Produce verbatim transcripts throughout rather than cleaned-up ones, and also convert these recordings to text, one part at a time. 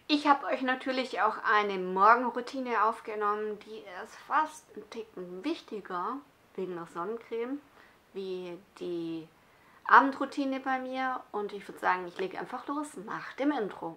Ich habe euch natürlich auch eine Morgenroutine aufgenommen, die ist fast ein Ticken wichtiger wegen der Sonnencreme wie die Abendroutine bei mir. Und ich würde sagen, ich lege einfach los nach dem Intro.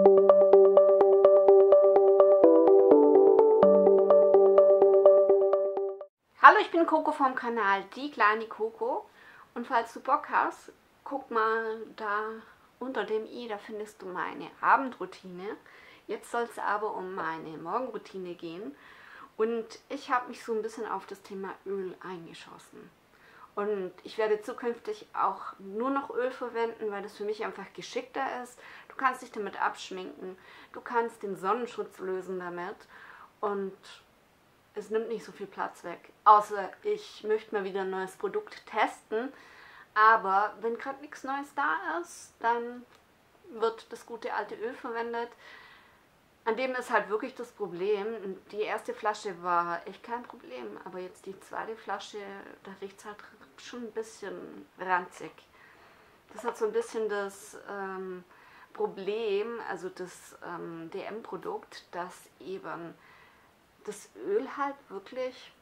Hallo, ich bin Coco vom Kanal Die kleine Coco. Und falls du Bock hast, guck mal da unter dem i, da findest du meine Abendroutine. Jetzt soll es aber um meine Morgenroutine gehen. Und ich habe mich so ein bisschen auf das Thema Öl eingeschossen. Und ich werde zukünftig auch nur noch Öl verwenden, weil das für mich einfach geschickter ist. Du kannst dich damit abschminken, du kannst den Sonnenschutz lösen damit und es nimmt nicht so viel Platz weg. Außer ich möchte mal wieder ein neues Produkt testen. Aber wenn gerade nichts Neues da ist, dann wird das gute alte Öl verwendet. An dem ist halt wirklich das Problem. Die erste Flasche war echt kein Problem, aber jetzt die zweite Flasche, da riecht es halt schon ein bisschen ranzig. Das hat so ein bisschen das ähm, Problem, also das ähm, D M-Produkt, dass eben das Öl halt wirklich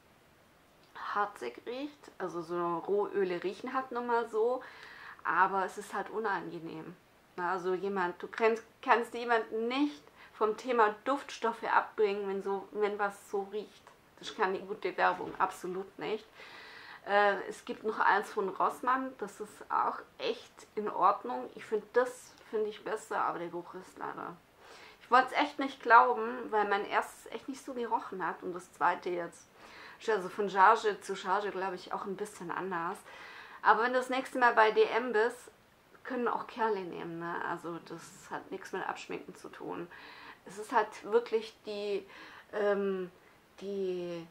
harzig riecht. Also so Rohöle riechen halt nun mal so, aber es ist halt unangenehm. Also jemand, du kannst, kannst jemanden nicht vom Thema Duftstoffe abbringen, wenn, so, wenn was so riecht. Das ist keine gute Werbung, absolut nicht. Äh, es gibt noch eins von Rossmann, das ist auch echt in Ordnung. Ich finde das, finde ich besser, aber der Geruch ist leider... Ich wollte es echt nicht glauben, weil mein erstes echt nicht so gerochen hat und das zweite jetzt. Also von Charge zu Charge, glaube ich, auch ein bisschen anders. Aber wenn du das nächste Mal bei D M bist, können auch Kerle nehmen. Ne? Also das hat nichts mit Abschminken zu tun. Es ist halt wirklich die, ähm, die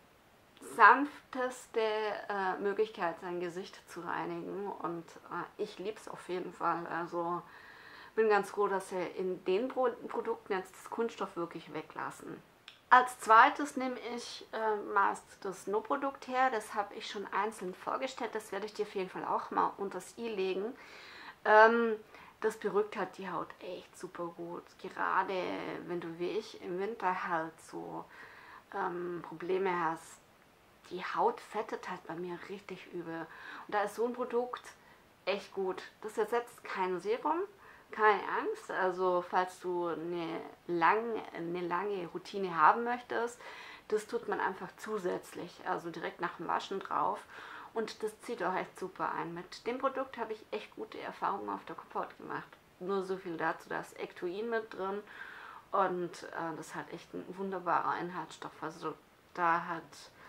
sanfteste äh, Möglichkeit, sein Gesicht zu reinigen. Und äh, ich liebe es auf jeden Fall. Also bin ganz froh, dass sie in den Pro Produkten jetzt das Kunststoff wirklich weglassen. Als zweites nehme ich äh, meist das No-Produkt her. Das habe ich schon einzeln vorgestellt. Das werde ich dir auf jeden Fall auch mal unter das i legen. Ähm, das beruhigt halt die Haut echt super gut. Gerade wenn du wie ich im Winter halt so ähm, Probleme hast. Die Haut fettet halt bei mir richtig übel. Und da ist so ein Produkt echt gut. Das ersetzt kein Serum. Keine Angst, also falls du eine, lang, eine lange Routine haben möchtest, das tut man einfach zusätzlich, also direkt nach dem Waschen drauf und das zieht auch echt super ein. Mit dem Produkt habe ich echt gute Erfahrungen auf der Kopfhaut gemacht. Nur so viel dazu, da ist Ectoin mit drin und äh, das hat echt ein wunderbarer Inhaltsstoff, also da hat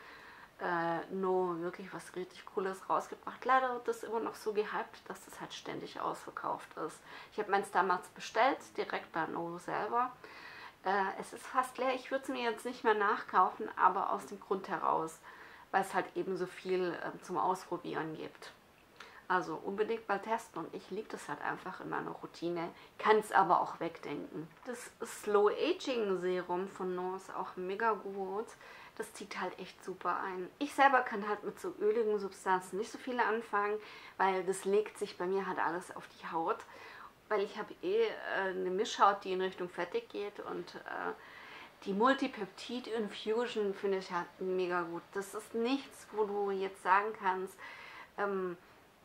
Äh, No wirklich was richtig Cooles rausgebracht. Leider wird das immer noch so gehypt, dass das halt ständig ausverkauft ist. Ich habe meins damals bestellt, direkt bei No selber. Äh, es ist fast leer, ich würde es mir jetzt nicht mehr nachkaufen, aber aus dem Grund heraus, weil es halt eben so viel äh, zum Ausprobieren gibt. Also unbedingt mal testen und ich liebe das halt einfach in meiner Routine, kann es aber auch wegdenken. Das Slow Aging Serum von No ist auch mega gut. Das zieht halt echt super ein. Ich selber kann halt mit so öligen Substanzen nicht so viel anfangen, weil das legt sich bei mir halt alles auf die Haut. Weil ich habe eh äh, eine Mischhaut, die in Richtung fettig geht und äh, die Multipeptid Infusion finde ich halt mega gut. Das ist nichts, wo du jetzt sagen kannst, ähm,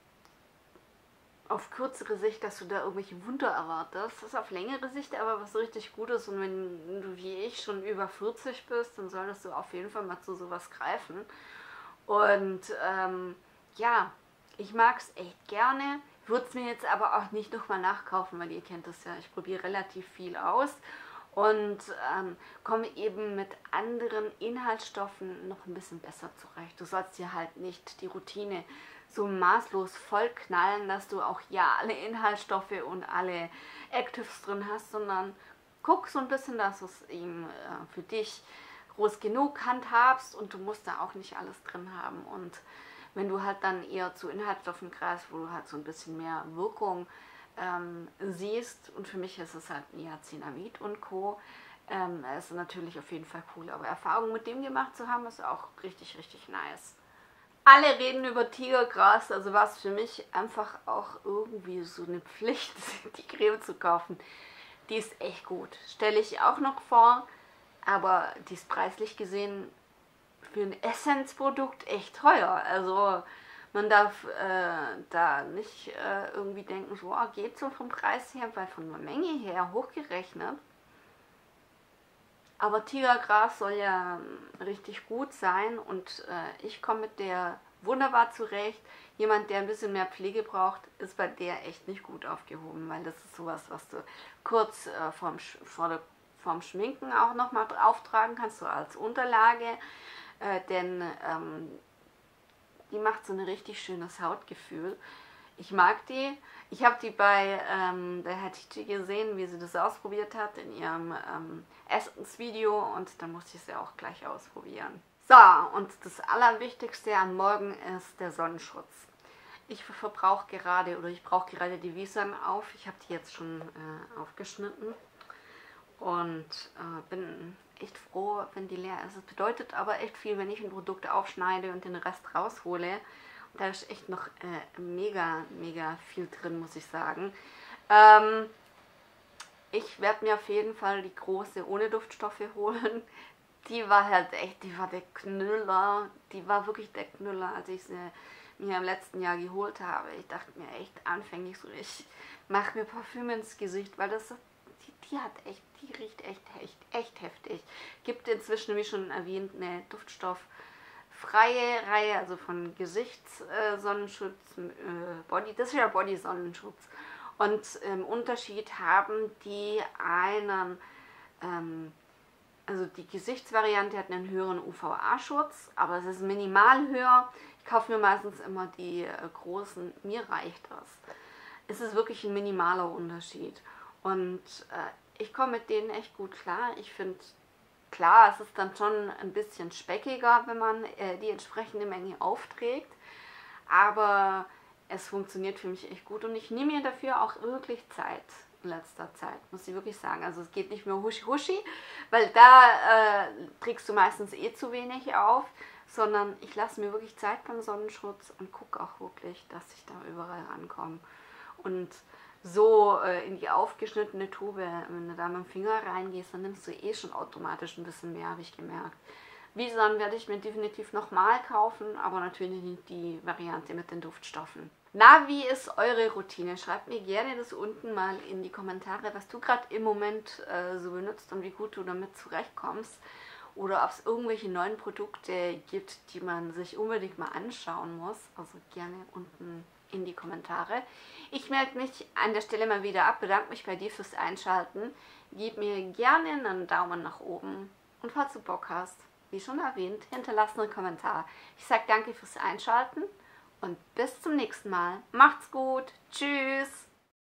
auf kürzere Sicht, dass du da irgendwelche Wunder erwartest. Das ist auf längere Sicht aber was richtig Gutes. Und wenn du wie ich schon über vierzig bist, dann solltest du auf jeden Fall mal zu sowas greifen. Und ähm, ja, ich mag es echt gerne. Würde es mir jetzt aber auch nicht nochmal nachkaufen, weil ihr kennt das ja. Ich probiere relativ viel aus und ähm, komme eben mit anderen Inhaltsstoffen noch ein bisschen besser zurecht. Du sollst dir halt nicht die Routine so maßlos voll knallen, dass du auch ja alle Inhaltsstoffe und alle Actives drin hast, sondern guck so ein bisschen, dass du es eben äh, für dich groß genug handhabst und du musst da auch nicht alles drin haben. Und wenn du halt dann eher zu Inhaltsstoffen greifst, wo du halt so ein bisschen mehr Wirkung ähm, siehst, und für mich ist es halt Niacinamid und Co., ähm, ist natürlich auf jeden Fall cool. Aber Erfahrung mit dem gemacht zu haben, ist auch richtig, richtig nice. Alle reden über Tigergras, also war es für mich einfach auch irgendwie so eine Pflicht, die Creme zu kaufen. Die ist echt gut. Stelle ich auch noch vor, aber die ist preislich gesehen für ein Essence-Produkt echt teuer. Also man darf äh, da nicht äh, irgendwie denken, so oh, geht so vom Preis her, weil von der Menge her hochgerechnet. Aber Tigergras soll ja richtig gut sein und äh, ich komme mit der wunderbar zurecht. Jemand, der ein bisschen mehr Pflege braucht, ist bei der echt nicht gut aufgehoben, weil das ist sowas, was du kurz äh, vorm, vor der, vorm Schminken auch nochmal auftragen kannst, so als Unterlage. Äh, denn ähm, die macht so ein richtig schönes Hautgefühl. Ich mag die. Ich habe die bei ähm, der Hatice gesehen, wie sie das ausprobiert hat in ihrem ähm, Essensvideo und dann musste ich sie auch gleich ausprobieren. So, und das Allerwichtigste am Morgen ist der Sonnenschutz. Ich verbrauche gerade oder ich brauche gerade die Visan auf. Ich habe die jetzt schon äh, aufgeschnitten und äh, bin echt froh, wenn die leer ist. Es bedeutet aber echt viel, wenn ich ein Produkt aufschneide und den Rest raushole. Da ist echt noch äh, mega, mega viel drin, muss ich sagen. Ähm, ich werde mir auf jeden Fall die große ohne Duftstoffe holen. Die war halt echt, die war der Knüller. Die war wirklich der Knüller, als ich sie mir im letzten Jahr geholt habe. Ich dachte mir echt anfänglich so, ich mache mir Parfüm ins Gesicht, weil das, die, die hat echt, die riecht echt, echt, echt heftig. Gibt inzwischen, wie schon erwähnt, eine Duftstoff freie Reihe, also von Gesichtssonnenschutz, äh, Body, das ist ja Body-Sonnenschutz. Und im ähm, Unterschied haben die einen, ähm, also die Gesichtsvariante hat einen höheren U V A-Schutz, aber es ist minimal höher. Ich kaufe mir meistens immer die äh, großen, mir reicht das. Es ist wirklich ein minimaler Unterschied. Und äh, ich komme mit denen echt gut klar. Ich finde, klar, es ist dann schon ein bisschen speckiger, wenn man äh, die entsprechende Menge aufträgt, aber es funktioniert für mich echt gut und ich nehme mir dafür auch wirklich Zeit in letzter Zeit, muss ich wirklich sagen. Also es geht nicht mehr huschi-huschi, weil da äh, trägst du meistens eh zu wenig auf, sondern ich lasse mir wirklich Zeit beim Sonnenschutz und gucke auch wirklich, dass ich da überall rankomme. Und so äh, in die aufgeschnittene Tube, wenn du da mit dem Finger reingehst, dann nimmst du eh schon automatisch ein bisschen mehr, habe ich gemerkt. Visan werde ich mir definitiv nochmal kaufen, aber natürlich nicht die Variante mit den Duftstoffen. Na, wie ist eure Routine? Schreibt mir gerne das unten mal in die Kommentare, was du gerade im Moment äh, so benutzt und wie gut du damit zurechtkommst. Oder ob es irgendwelche neuen Produkte gibt, die man sich unbedingt mal anschauen muss. Also gerne unten in die Kommentare. Ich melde mich an der Stelle mal wieder ab, bedanke mich bei dir fürs Einschalten. Gib mir gerne einen Daumen nach oben und falls du Bock hast, wie schon erwähnt, hinterlass einen Kommentar. Ich sage danke fürs Einschalten und bis zum nächsten Mal. Macht's gut. Tschüss.